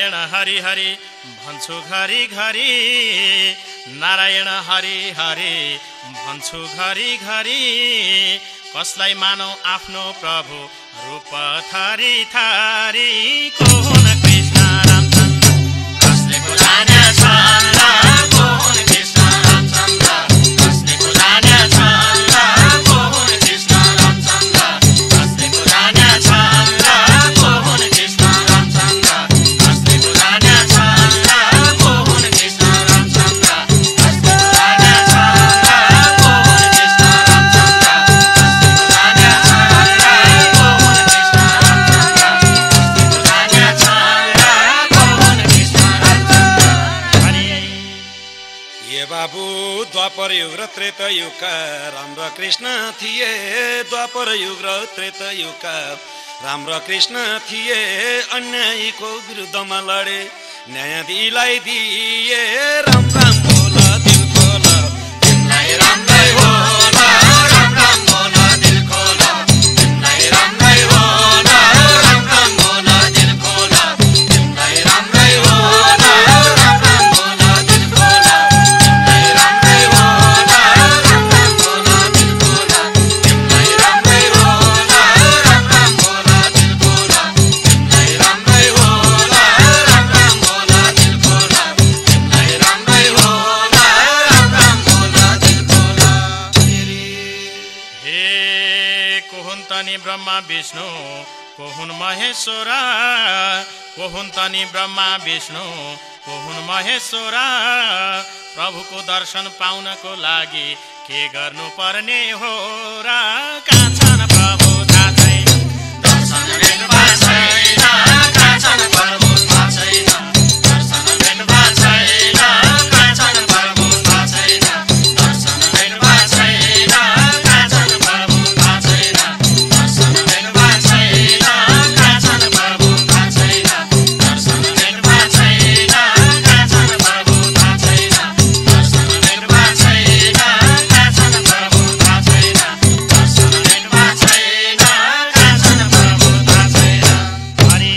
नारायण हरि हरि भन्छु घरि घरि नारायण हरि हरि भन्छु घरि घरि कसलाई मानौ आफ्नो प्रभु रूप थरी थरी को हुन कृष्ण रामचन्द्र कसले बुझाने छन् को हुन कृष्ण रामचन्द्र कसले बुझाने छन् को हुन कृष्ण रामचन्द्र कसले बुझाने छन् को हुन कृष्ण रामचन्द्र कसले बुझाने छन् को हुन कृष्ण रामचन्द्र कसले बुझाने छन् को हुन कृष्ण रामचन्द्र कसले बुझाने छन् को हुन कृष्ण बाबू द्वापर युग र त्रेता युगका राम कृष्ण थिए द्वापर युग र त्रेता युगका राम कृष्ण थिए अन्यायीको विरुद्धमा लडे न्याय दिलाइदिए राम राम बोल दिल खोल तिमीलाई रामलाई बोल राम राम बोल दिल खोल तिमीलाई रामलाई बोल राम राम बोल दिल खोल तिमीलाई रामलाई बोल राम राम बोल दिल खोल ब्रह्मा विष्णु को हुन महेश्वर को हुन तनी ब्रह्मा विष्णु को हुन महेश्वर प्रभुको दर्शन पाउनको लागि के गर्नु पर्ने हो र कहाँ छन् प्रभु थाहा छैन दर्शन भेट्नु छैन कहाँ छन् प्रभु थाहा छैन दर्शन भेट्नु छैन कहाँ छन् प्रभु थाहा छैन दर्शन भेट्नु छैन कहाँ छन् प्रभु थाहा छैन दर्शन भेट्नु छैन कहाँ छन् प्रभु थाहा छैन दर्शन भेट्नु छैन कहाँ छन् प्रभु थाहा छैन दर्शन भेट्नु छैन कहाँ छन् प्रभु थाहा छैन दर्शन भेट्नु छैन कहाँ छन् प्रभु थाहा छैन हरि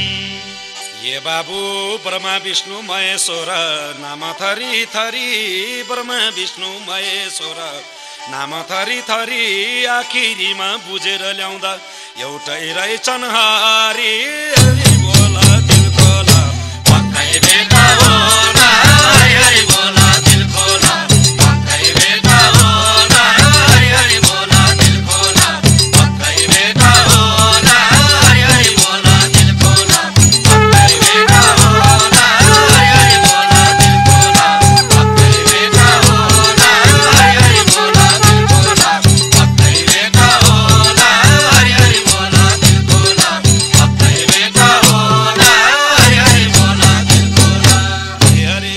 ये बाबू ब्रह्मा विष्णु महेश्वर नाम थरी थरी ब्रह्मा विष्णु महेश्वर नाम थरी थरी आखिरीमा बुझेर ल्याउँदा एउटै रहेछन् हरि हरि बोल दिल खोल पक्कै भेट होला हरि बोल दिल खोल पक्कै भेट होला हरि बोल दिल खोल पक्कै भेट होला हरि बोल दिल खोल पक्कै भेट होला हरि बोल दिल खोल पक्कै भेट होला हरि बोल दिल खोल पक्कै भेट होला हरि बोल दिल खोल पक्कै भेट होला हरि बोल दिल खोल हरि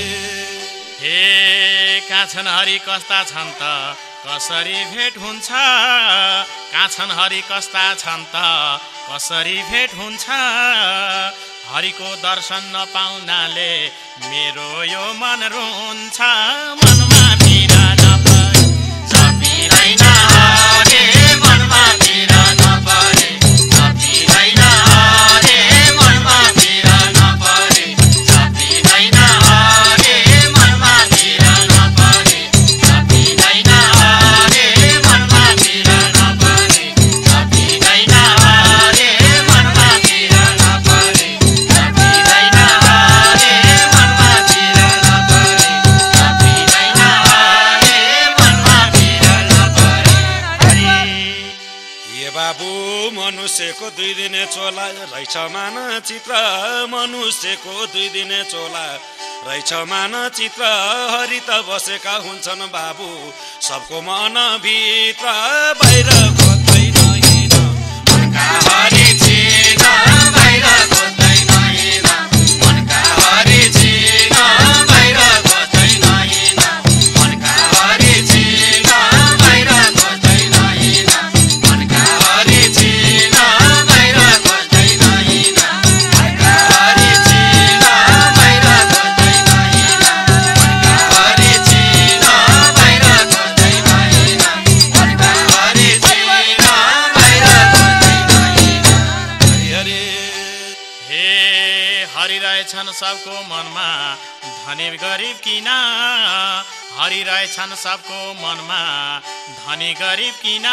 हे कहाँ छन् हरि कस्ता छन् त कसरी भेट हुन्छ कहाँ छन् हरि कस्ता छन् त कसरी भेट हुन्छ हरिको दर्शन नपाउनाले मेरो यो मन रुन्छ मनमा पीर नपरे जपिँदैन हरे मनमा पीर नपरे जपिँदैन हरे मनमा पीर नपरे जपिँदैन हरे मनमा पीर नपरे जपिँदैन हरे मनमा पीर नपरे जपिँदैन हरे मनमा पीर नपरे जपिँदैन हरे मनमा पीर नपरे जपिँदैन हरे मनमा पीर नपरे हरि ये बाबू मनुष्यको 2 दिने चोला रहेछ मानचित्र मनुष्यको 2 दिने चोला रहेछ मानचित्र हरि त बसेका हुन्छन् बाबु सबको मन भित्र बाहिर खोज्दैन हिँड मनका हरि छिन बाहिर खोज्दैन हिँड मनका हरि छिन बाहिर खोज्दैन हिँड मनका हरि छिन बाहिर खोज्दैन हिँड मनका हरि छिन बाहिर खोज्दैन हिँड मनका हरि छिन बाहिर खोज्दैन हिँड मनका हरि छिन बाहिर खोज्दैन हिँड मनका हरि छिन हरिरहेछन् सबको मनमा धनी गरिब किन हरिरहेछन् सबको मनमा धनी गरिब किन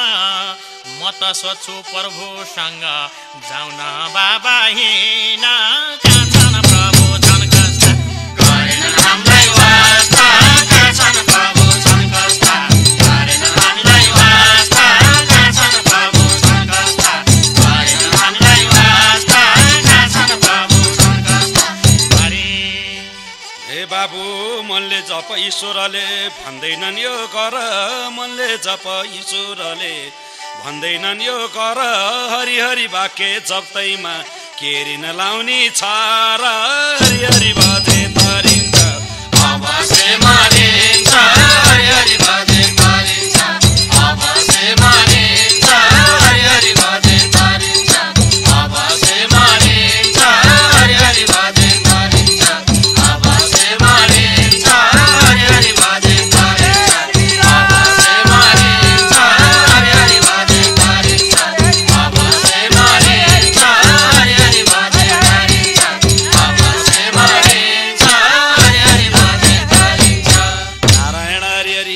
म त सोध्छु प्रभुसँग जाउन बाबा हिँड कहाँ छन् प्रभु छन् कस्ता गरेन हामीलाई वास्ता कहाँ छन् प्रभु छन् कस्ता गरेन हामीलाई वास्ता कहाँ छन् प्रभु छन् कस्ता गरेन हामीलाई वास्ता कहाँ छन् प्रभु छन् कस्ता हरि हे बाबु मनले जप ईश्वरले भन्दैनन् यो गर मनले जप ईश्वरले भन्दैनन् यो गर हरि हरि वाक्य जप्दैमा केरिन लाउने छार हरि हरि बाजे तारिन्छ अवश्य मानिन्छ हरि हरि बाजे तारिन्छ अवश्य मानिन्छ हरि हरि बाजे तारिन्छ अवश्य मानिन्छ हरि हरि बाजे तारिन्छ अवश्य मानिन्छ हरि हरि बाजे तारिन्छ अवश्य मानिन्छ हरि हरि बाजे तारिन्छ अवश्य मानिन्छ हरि हरि बाजे तारिन्छ अवश्य मानिन्छ हरि हरि बाजे तारिन्छ नारायण हरि हरि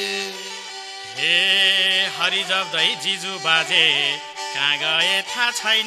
हे हरि जप्दै जिजु बाजे कहाँ गए थाहा छैन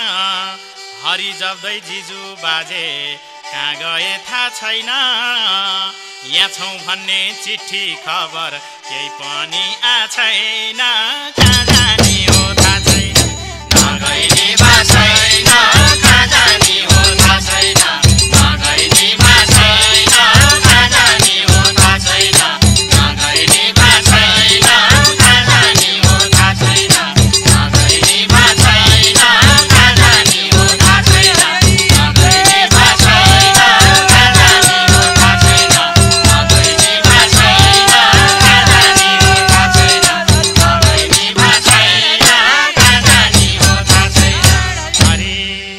हरि जप्दै जिजु बाजे कहाँ गए थाहा छैन यहाँ छौँ भन्ने चिठी खबर केही पनि आछैन कहाँ जाने हो थाहा छैन नगइने बा छैन कहाँ जाने हो थाहा छैन नगइने बा छैन कहाँ जाने हो थाहा छैन नगइने बा छैन कहाँ जाने हो थाहा छैन नगइने बा छैन कहाँ जाने हो थाहा छैन नगइने बा छैन कहाँ जाने हो थाहा छैन नगइने बा छैन कहाँ जाने हो थाहा छैन नगइने बा छैन कहाँ जाने हो थाहा छैन हरि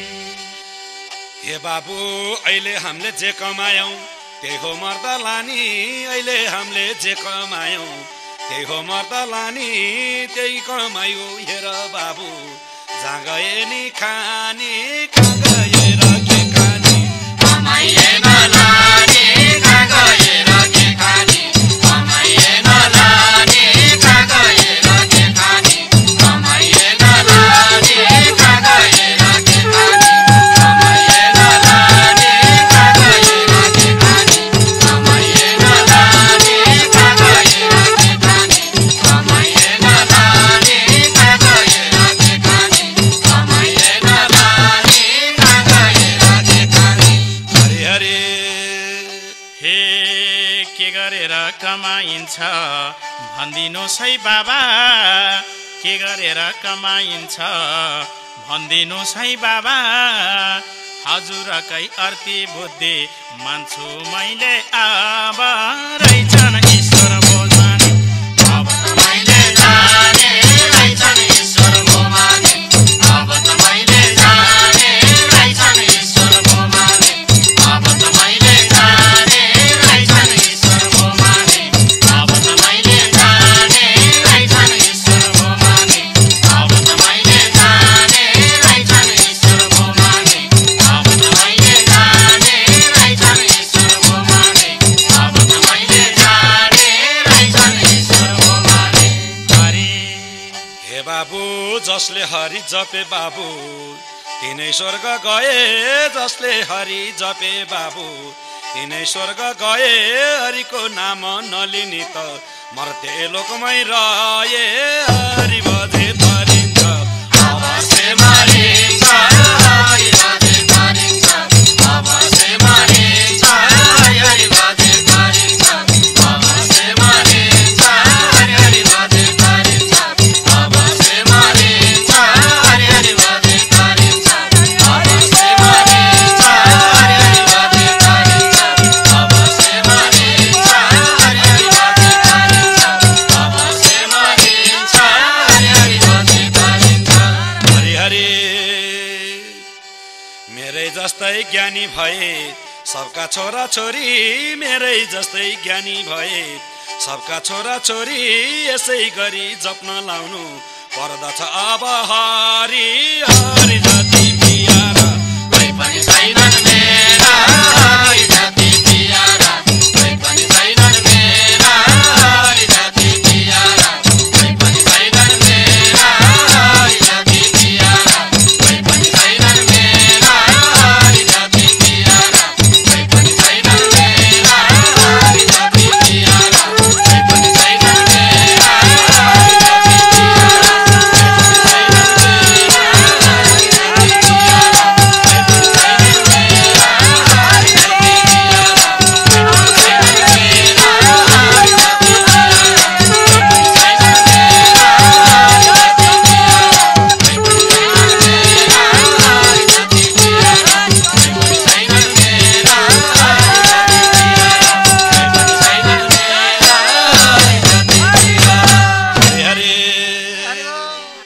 हे बाबु अहिले हामीले जे कमायौं त्यही हो मर्दा लानी अहिले हामीले जे कमायौं त्यही हो मर्दा लानी त्यही कमायो हेर बाबु जहाँ गए नि खाने कहाँ गएर के खाने कमाइएन लाने कहाँ गएर के खाने कमाइएन लाने कहाँ गएर के खाने कमाइएन लाने कहाँ गएर के खाने कमाइएन लाने कहाँ गएर के खाने कमाइएन लाने कहाँ गएर के खाने कमाइएन लाने कहाँ गएर के खाने कमाइएन लाने कहाँ गएर के खाने हरे हरे हे के गरेर कमाइन्छ भनिदिनुहोस् है बाबा के गरेर कमाइन्छ भनिदिनुहोस् है बाबा हजुरकै अर्ती बुद्धि मान्छु मैले अब रहेछन् ईश्वर बोझमाने अब त मैले जाने रहेछन् ईश्वर बोझमाने अब त मैले जाने रहेछन् ईश्वर बोझमाने अब त मैले जाने रहेछन् ईश्वर बोझमाने अब त मैले जाने रहेछन् ईश्वर बोझमाने अब त मैले जाने रहेछन् ईश्वर बोझमाने अब त मैले जाने रहेछन् ईश्वर बोझमाने अब त मैले जाने रहेछन् ईश्वर बोझमाने हरि हे बाबु जसले हरि जपे बाबु तिनै स्वर्ग गए जसले हरि जपे बाबु तिनै स्वर्ग गए हरिको नाम नलिने त मर्ते लोकमै रहे हरि बजे तारिन्छ अवश्य मानिन्छ हरि बाजे तारिन्छ अवश्य मानिन्छ हरि हरि बाजे तारिन्छ अवश्य मानिन्छ हरि हरि बाजे तारिन्छ अवश्य मानिन्छ हरि हरि बाजे तारिन्छ अवश्य मानिन्छ हरि हरि बाजे तारिन्छ अवश्य मानिन्छ हरि हरि बाजे तारिन्छ अवश्य मानिन्छ हरि हरि बाजे तारिन्छ हरि हरि मेरै जस्तै ज्ञानी भए सबका छोरा छोरी मेरै जस्तै ज्ञानी भए सबका छोरा छोरी यसै गरी जप्न लाउनु पर्दछ अब हरि हरि